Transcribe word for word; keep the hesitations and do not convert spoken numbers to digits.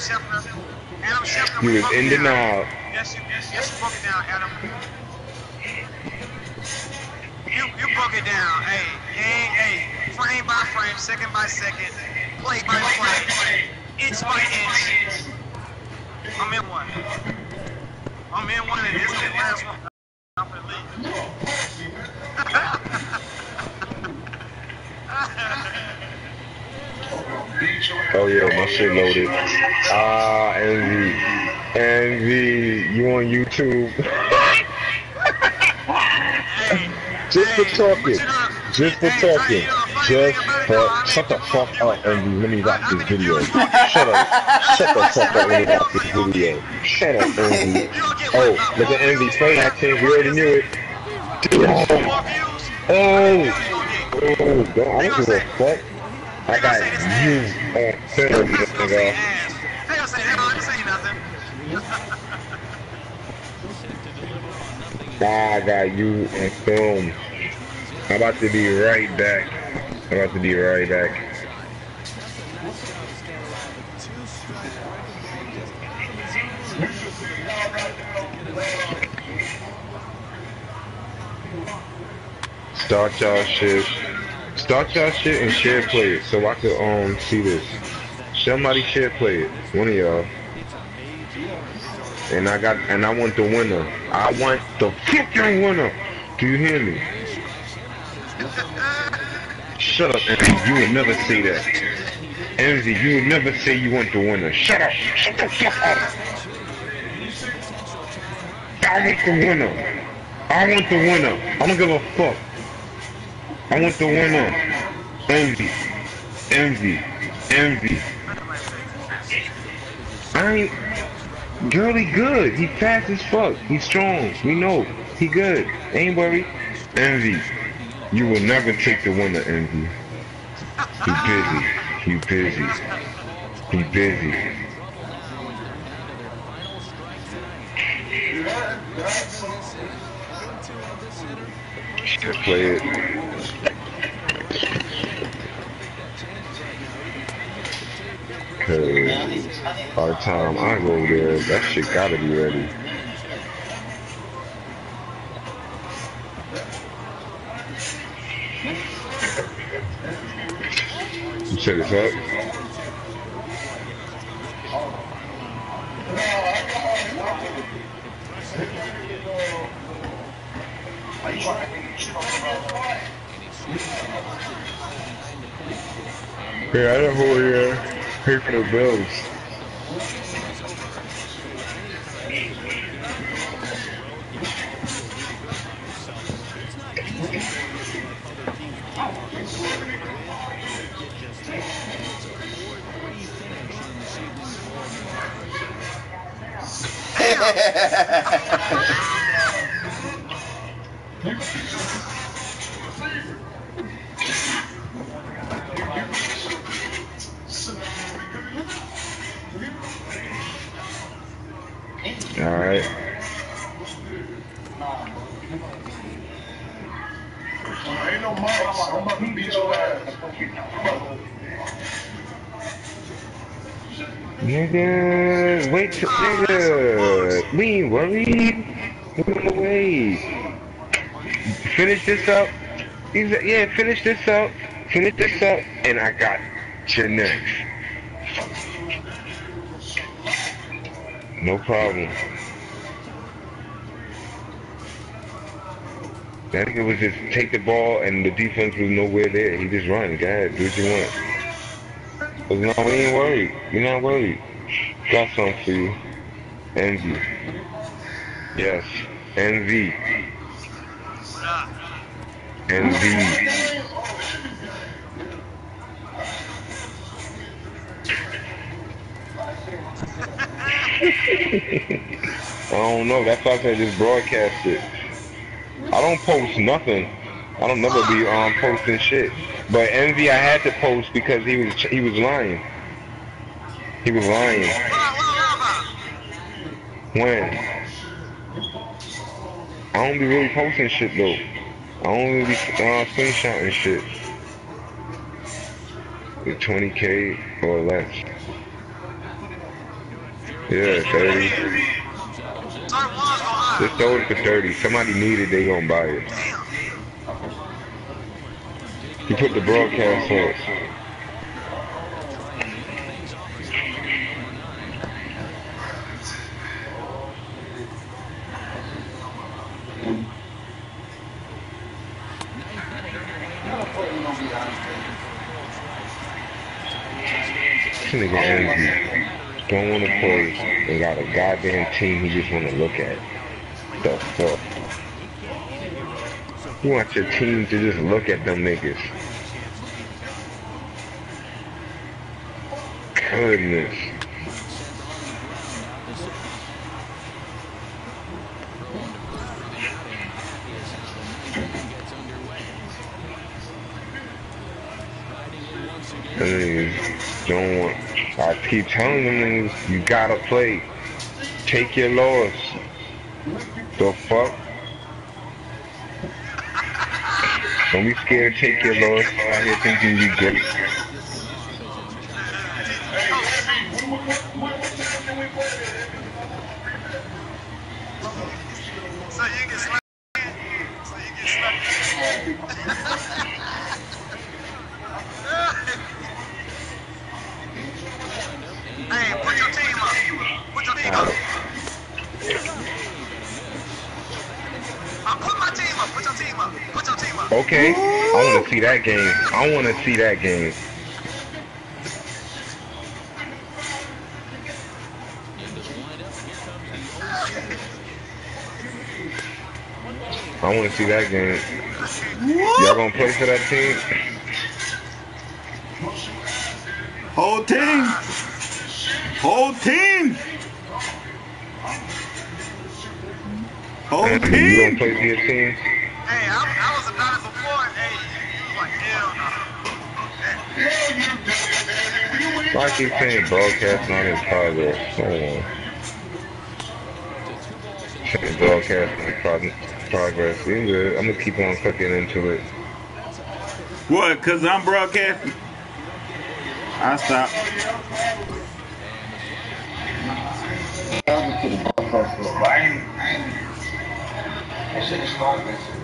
Scheffler. Adam Scheffler. You was in denial. Yes, you, yes, yes, you broke it down, Adam. You, you broke it down. Hey, hey, hey, frame by frame, second by second, play by play, inch by inch. I'm in one. I'm in one, and this is the last one. I'm gonna leave. Oh yeah, my shit loaded. Ah, Envy. Envy, you on YouTube? Hey, Just for hey, talking. but you know, Just for hey, Trey, talking. you know, funny Just thing about it, for though, I shut mean, the people fuck gonna view it, up, though. Envy. Let me How, watch how this many video. views you gonna get? Shut up. Shut the Listen, fuck up. how Let many me watch views this are you gonna video. get? Shut up, Envy. You gonna get what? Oh, About look four at Envy views? play Five, acting. We four already views? knew it. Four views? How many Oh, views you gonna get? oh, God, I They don't gonna give a say, fuck. I they gonna got say this you ass. on film, How's you gonna say nigga. ass? They gonna say, nah, this ain't nothing. Nah, I got you on film. I'm about to be right back. I'm about to be right back. Start y'all shit. Start y'all shit and share play it so I could um see this. Somebody share play it. One of y'all. And I got and I want the winner. I want the fucking winner. Do you hear me? Shut up, Envy. You would never say that. Envy, you would never say you want the winner. Shut up. Shut the fuck up. I want the winner. I want the winner. I don't give a fuck. I want the winner. Envy. Envy. Envy. I ain't. Girlie good. He fast as fuck. He's strong. We know. He good. Ain't worried. Envy. You will never take the winner, Envy. He busy. He busy. He busy. Should play it. Cause by the time I go there, that shit gotta be ready. You set this up? Yeah, I don't know here. Pay for the bills. Alright. Ain't no mics. I'm about to beat your ass. Nigga, wait till, nigga, we ain't worried. We're on the way. Finish this up. He's like, yeah, finish this up. Finish this up, and I got your next. No problem. That nigga was just take the ball, and the defense was nowhere there. He just run. Go ahead, do what you want. But no, we ain't worried. You're not worried. Got something for you. Envy. Yes. Envy. Envy. I don't know. That's why I said just broadcast it. I don't post nothing. I don't never be um posting shit. But Envy, I had to post because he was he was lying. He was lying. When? I don't be really posting shit though. I only be uh, screenshotting shit. With twenty K or less. Yeah, thirty. Turn ones go high. Just throw it for thirty. Somebody need it, they gonna buy it. Damn. You put the broadcast up. This nigga Envy don't wanna play and got a goddamn team he just wanna look at. The fuck? You want your team to just look at them niggas. Goodness. Them niggas don't want. I keep telling them niggas, you gotta play. Take your loss. The fuck? Don't be scared to take your loss. Out here thinking you great. So you get slapped. So you get slapped. Hey, put your team up. Put your team up. Uh, put my team up. Put your team up. Put your team up. Okay, I want to see that game. I want to see that game. I want to see that game. Y'all gonna play for that team? Whole team. Whole team. Whole You team. gonna play for your team? Hey, I, I was about it before, and hey, you was like, hell no. Why I keep saying broadcast not in progress? Hold on. Saying broadcast in prog- progress. You good. I'm gonna keep on cooking into it. What? Cause I'm broadcasting. I stop. That shit is fun, man.